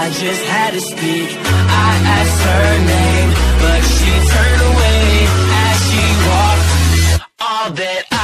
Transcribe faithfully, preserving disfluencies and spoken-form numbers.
I just had to speak. I asked her name, but she turned away as she walked. All that